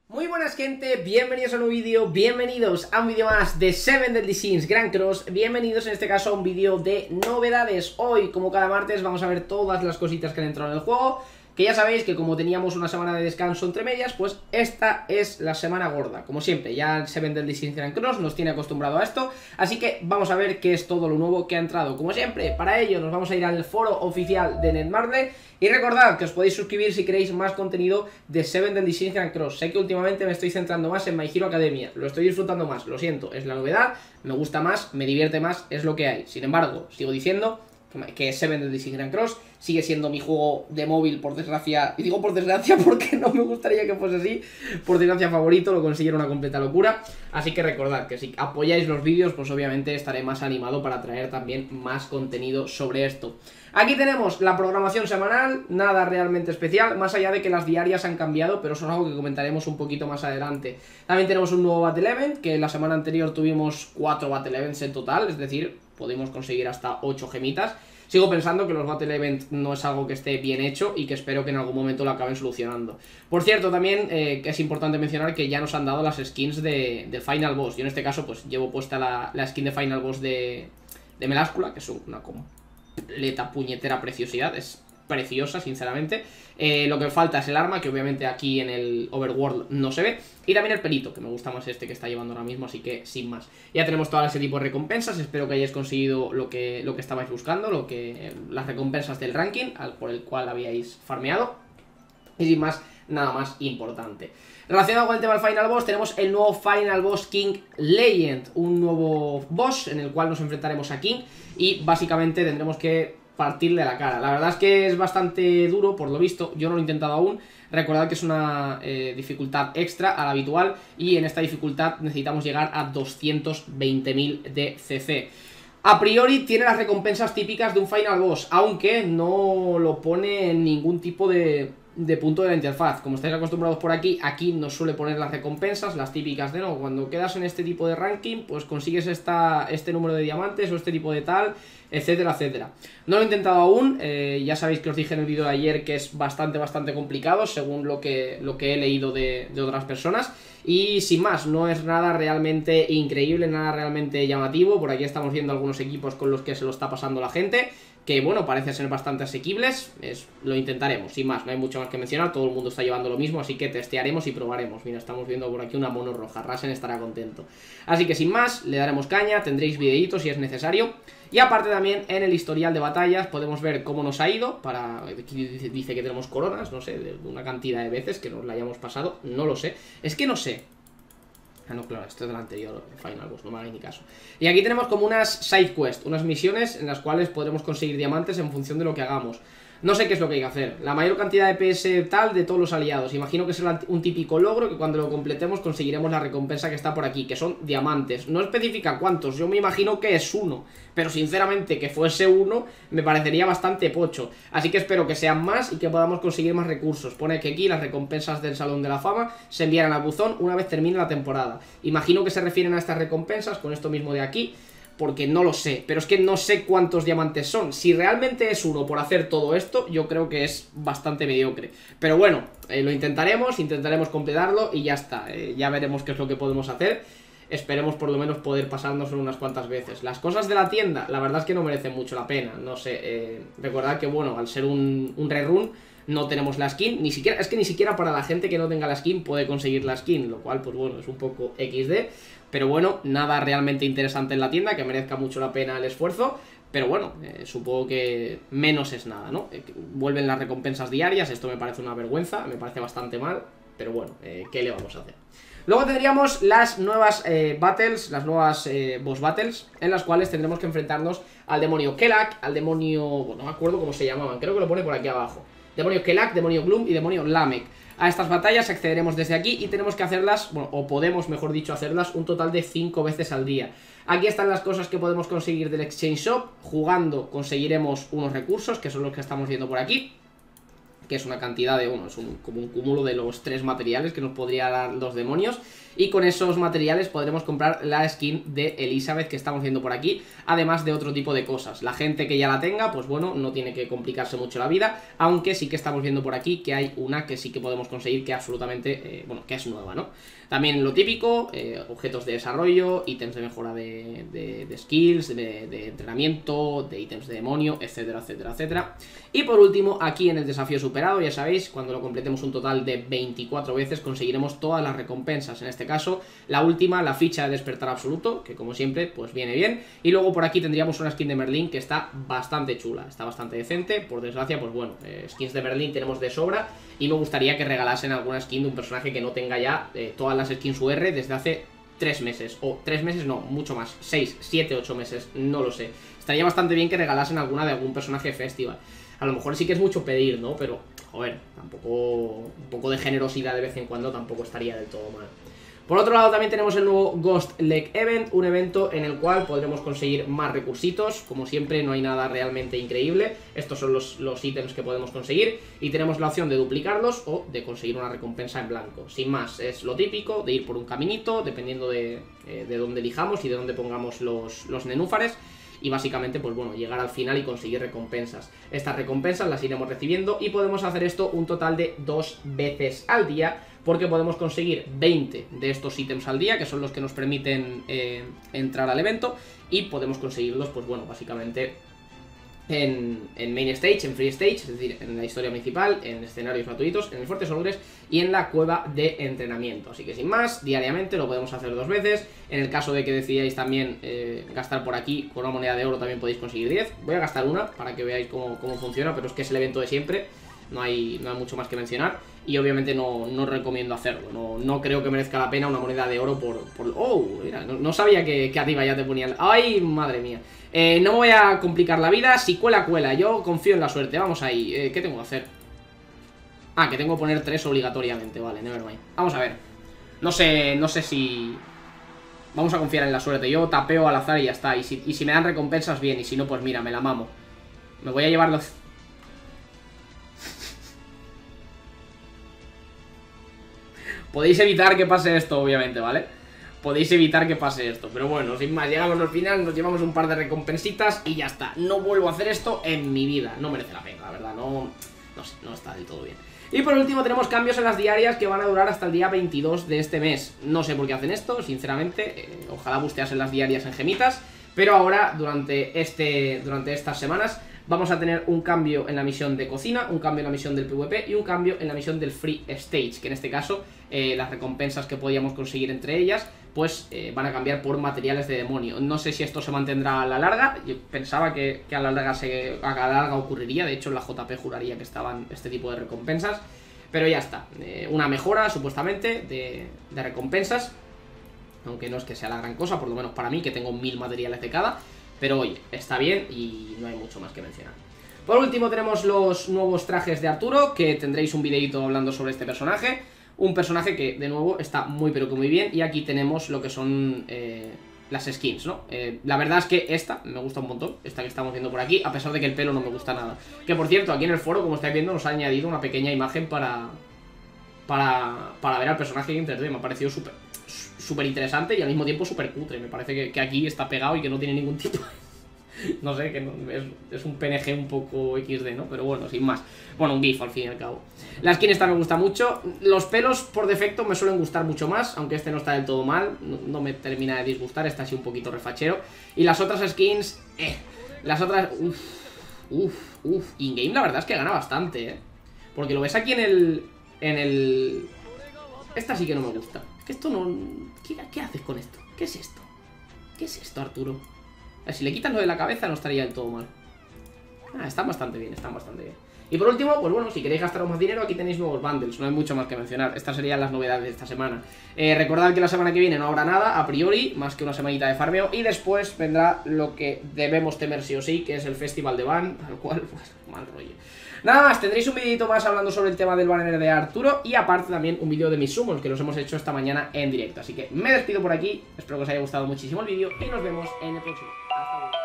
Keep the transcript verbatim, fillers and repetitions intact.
Muy buenas gente, bienvenidos a un nuevo vídeo, bienvenidos a un vídeo más de Seven Deadly Sins Grand Cross, bienvenidos en este caso a un vídeo de novedades. Hoy, como cada martes, vamos a ver todas las cositas que han entrado en el juego, que ya sabéis que como teníamos una semana de descanso entre medias, pues esta es la semana gorda. Como siempre, ya Seven Deadly Sins Grand Cross nos tiene acostumbrado a esto, así que vamos a ver qué es todo lo nuevo que ha entrado. Como siempre, para ello nos vamos a ir al foro oficial de Netmarble. Y recordad que os podéis suscribir si queréis más contenido de Seven Deadly Sins Grand Cross. Sé que últimamente me estoy centrando más en My Hero Academia, lo estoy disfrutando más, lo siento, es la novedad, me gusta más, me divierte más, es lo que hay. Sin embargo, sigo diciendo que Seven Deadly Sins Grand Cross sigue siendo mi juego de móvil, por desgracia, y digo por desgracia porque no me gustaría que fuese así, por desgracia favorito, lo consiguieron una completa locura. Así que recordad que si apoyáis los vídeos, pues obviamente estaré más animado para traer también más contenido sobre esto. Aquí tenemos la programación semanal, nada realmente especial, más allá de que las diarias han cambiado, pero eso es algo que comentaremos un poquito más adelante. También tenemos un nuevo Battle Event, que la semana anterior tuvimos cuatro Battle Events en total, es decir, pudimos conseguir hasta ocho gemitas. Sigo pensando que los Battle Event no es algo que esté bien hecho y que espero que en algún momento lo acaben solucionando. Por cierto, también eh, que es importante mencionar que ya nos han dado las skins de, de Final Boss. Yo en este caso pues llevo puesta la, la skin de Final Boss de, de Meláscula, que es una completa puñetera preciosidad, es preciosa sinceramente. eh, Lo que falta es el arma, que obviamente aquí en el Overworld no se ve. Y también el pelito, que me gusta más este que está llevando ahora mismo, así que sin más. Ya tenemos todo ese tipo de recompensas, espero que hayáis conseguido lo que, lo que estabais buscando, lo que las recompensas del ranking al, por el cual habíais farmeado. Y sin más, nada más importante. Relacionado con el tema del Final Boss, tenemos el nuevo Final Boss King Legend, un nuevo boss en el cual nos enfrentaremos a King y básicamente tendremos que partirle la cara. La verdad es que es bastante duro, por lo visto, yo no lo he intentado aún. Recordad que es una eh, dificultad extra a la habitual y en esta dificultad necesitamos llegar a doscientos veinte mil de C C. A priori tiene las recompensas típicas de un Final Boss, aunque no lo pone en ningún tipo de, de punto de la interfaz. Como estáis acostumbrados por aquí, aquí nos suele poner las recompensas, las típicas de no, cuando quedas en este tipo de ranking, pues consigues esta, este número de diamantes o este tipo de tal, etcétera, etcétera. No lo he intentado aún, eh, ya sabéis que os dije en el vídeo de ayer que es bastante, bastante complicado, según lo que, lo que he leído de, de otras personas. Y sin más, no es nada realmente increíble, nada realmente llamativo. Por aquí estamos viendo algunos equipos con los que se lo está pasando la gente, que bueno, parece ser bastante asequibles. es, Lo intentaremos, sin más, no hay mucho más que mencionar. Todo el mundo está llevando lo mismo, así que testearemos y probaremos. Mira, estamos viendo por aquí una mono roja, Rasen estará contento. Así que sin más, le daremos caña, tendréis videitos si es necesario. Y aparte también en el historial de batallas podemos ver cómo nos ha ido. Para aquí dice que tenemos coronas, no sé, de una cantidad de veces que nos la hayamos pasado, no lo sé. Es que no sé. Ah, no, claro, esto es del anterior Final Boss, no me hagáis ni caso. Y aquí tenemos como unas side quest, unas misiones en las cuales podremos conseguir diamantes en función de lo que hagamos. No sé qué es lo que hay que hacer. La mayor cantidad de P S tal de todos los aliados. Imagino que será un típico logro que cuando lo completemos conseguiremos la recompensa que está por aquí, que son diamantes. No especifica cuántos, yo me imagino que es uno. Pero sinceramente que fuese uno me parecería bastante pocho. Así que espero que sean más y que podamos conseguir más recursos. Pone que aquí las recompensas del Salón de la Fama se enviarán al buzón una vez termine la temporada. Imagino que se refieren a estas recompensas con esto mismo de aquí, porque no lo sé, pero es que no sé cuántos diamantes son. Si realmente es uno por hacer todo esto, yo creo que es bastante mediocre. Pero bueno, eh, lo intentaremos, intentaremos completarlo y ya está. eh, Ya veremos qué es lo que podemos hacer. Esperemos por lo menos poder pasárnoslo unas cuantas veces. Las cosas de la tienda, la verdad es que no merecen mucho la pena. No sé, eh, recordad que bueno, al ser un, un rerun no tenemos la skin, ni siquiera, es que ni siquiera para la gente que no tenga la skin puede conseguir la skin, lo cual pues bueno, es un poco equis de. Pero bueno, nada realmente interesante en la tienda que merezca mucho la pena el esfuerzo. Pero bueno, eh, supongo que menos es nada, ¿no? Eh, vuelven las recompensas diarias, esto me parece una vergüenza, me parece bastante mal. Pero bueno, eh, ¿qué le vamos a hacer? Luego tendríamos las nuevas eh, battles, las nuevas eh, boss battles, en las cuales tendremos que enfrentarnos al demonio Kelak, al demonio... Bueno, no me acuerdo cómo se llamaban, creo que lo pone por aquí abajo. Demonio Kelak, demonio Gloom y demonio Lamek. A estas batallas accederemos desde aquí y tenemos que hacerlas, bueno, o podemos, mejor dicho, hacerlas un total de cinco veces al día. Aquí están las cosas que podemos conseguir del Exchange Shop. Jugando conseguiremos unos recursos, que son los que estamos viendo por aquí. que es una cantidad de, bueno, es un, como un cúmulo de los tres materiales que nos podría dar los demonios. Y con esos materiales podremos comprar la skin de Elizabeth que estamos viendo por aquí, además de otro tipo de cosas. La gente que ya la tenga, pues bueno, no tiene que complicarse mucho la vida, aunque sí que estamos viendo por aquí que hay una que sí que podemos conseguir que absolutamente, eh, bueno, que es nueva, ¿no? También lo típico, eh, objetos de desarrollo, ítems de mejora de, de, de skills, de, de entrenamiento, de ítems de demonio, etcétera, etcétera, etcétera. Y por último, aquí en el desafío superado, ya sabéis, cuando lo completemos un total de veinticuatro veces conseguiremos todas las recompensas. En este caso, la última, la ficha de despertar absoluto, que como siempre, pues viene bien. Y luego por aquí tendríamos una skin de Merlin que está bastante chula, está bastante decente. Por desgracia, pues bueno, eh, skins de Merlin tenemos de sobra y me gustaría que regalasen alguna skin de un personaje que no tenga ya eh, todas las skins U R desde hace tres meses, o tres meses no, mucho más, seis, siete, ocho meses, no lo sé. Estaría bastante bien que regalasen alguna de algún personaje de festival. A lo mejor sí que es mucho pedir, ¿no? Pero, joder, tampoco, un poco de generosidad de vez en cuando tampoco estaría del todo mal. Por otro lado también tenemos el nuevo Ghost Leg Event, un evento en el cual podremos conseguir más recursitos. Como siempre no hay nada realmente increíble, estos son los, los ítems que podemos conseguir y tenemos la opción de duplicarlos o de conseguir una recompensa en blanco. Sin más, es lo típico de ir por un caminito, dependiendo de, eh, de dónde elijamos y de dónde pongamos los, los nenúfares. Y básicamente, pues bueno, llegar al final y conseguir recompensas. Estas recompensas las iremos recibiendo y podemos hacer esto un total de dos veces al día, porque podemos conseguir veinte de estos ítems al día, que son los que nos permiten eh, entrar al evento, y podemos conseguirlos, pues bueno, básicamente en, en Main Stage, en Free Stage, es decir, en la historia principal, en escenarios gratuitos, en el Fuerte Solures y en la cueva de entrenamiento. Así que sin más, diariamente lo podemos hacer dos veces. En el caso de que decidáis también eh, gastar por aquí con una moneda de oro, también podéis conseguir diez. Voy a gastar una para que veáis cómo, cómo funciona, pero es que es el evento de siempre, no hay, no hay mucho más que mencionar. Y obviamente no, no recomiendo hacerlo, no, no creo que merezca la pena una moneda de oro por... por ¡Oh! Mira, no, no sabía que, que arriba ya te ponían... ¡Ay, madre mía! Eh, no me voy a complicar la vida, si cuela, cuela. Yo confío en la suerte, vamos ahí. eh, ¿Qué tengo que hacer? Ah, que tengo que poner tres obligatoriamente, vale, nevermind. Vamos a ver. No sé, no sé si... Vamos a confiar en la suerte, yo tapeo al azar y ya está. Y si, y si me dan recompensas, bien, y si no, pues mira, me la mamo. Me voy a llevar los... Podéis evitar que pase esto, obviamente, ¿vale? Podéis evitar que pase esto, pero bueno, sin más, llegamos al final, nos llevamos un par de recompensitas y ya está. No vuelvo a hacer esto en mi vida, no merece la pena, la verdad, no, no sé, no está del todo bien. Y por último tenemos cambios en las diarias que van a durar hasta el día veintidós de este mes. No sé por qué hacen esto, sinceramente, eh, ojalá busteasen las diarias en gemitas, pero ahora, durante, este, durante estas semanas, vamos a tener un cambio en la misión de cocina, un cambio en la misión del PvP y un cambio en la misión del Free Stage, que en este caso eh, las recompensas que podíamos conseguir entre ellas pues eh, van a cambiar por materiales de demonio. No sé si esto se mantendrá a la larga, yo pensaba que, que a la larga se, a la larga ocurriría, de hecho en la J P juraría que estaban este tipo de recompensas, pero ya está, eh, una mejora supuestamente de, de recompensas, aunque no es que sea la gran cosa, por lo menos para mí que tengo mil materiales de cada. Pero oye, está bien y no hay mucho más que mencionar. Por último tenemos los nuevos trajes de Arturo, que tendréis un videito hablando sobre este personaje. Un personaje que, de nuevo, está muy pero que muy bien. Y aquí tenemos lo que son eh, las skins, ¿no? Eh, la verdad es que esta me gusta un montón, esta que estamos viendo por aquí, a pesar de que el pelo no me gusta nada. Que por cierto, aquí en el foro, como estáis viendo, nos ha añadido una pequeña imagen para... Para, para ver al personaje en tres D. Me ha parecido súper súper interesante y al mismo tiempo súper cutre. Me parece que, que aquí está pegado y que no tiene ningún tipo. No sé, que no, es, es un P N G un poco equis de, ¿no? Pero bueno, sin más. Bueno, un GIF al fin y al cabo. La skin esta me gusta mucho. Los pelos por defecto me suelen gustar mucho más, aunque este no está del todo mal. No, no me termina de disgustar, está así un poquito refachero. Y las otras skins, eh. Las otras, uff, uff, uff. In-game la verdad es que gana bastante, eh. Porque lo ves aquí en el... En el... Esta sí que no me gusta. Que esto no... ¿Qué, ¿Qué haces con esto? ¿Qué es esto? ¿Qué es esto, Arturo? A ver, si le quitas lo de la cabeza no estaría del todo mal. Ah, están bastante bien, están bastante bien. Y por último, pues bueno, si queréis gastaros más dinero, aquí tenéis nuevos bundles, no hay mucho más que mencionar. Estas serían las novedades de esta semana. eh, Recordad que la semana que viene no habrá nada, a priori, más que una semanita de farmeo. Y después vendrá lo que debemos temer sí o sí, que es el Festival de Ban, al cual, pues, mal rollo. Nada más, tendréis un videito más hablando sobre el tema del banner de Arturo. Y aparte también un vídeo de mis summons, que los hemos hecho esta mañana en directo. Así que me despido por aquí, espero que os haya gustado muchísimo el vídeo y nos vemos en el próximo. Hasta luego.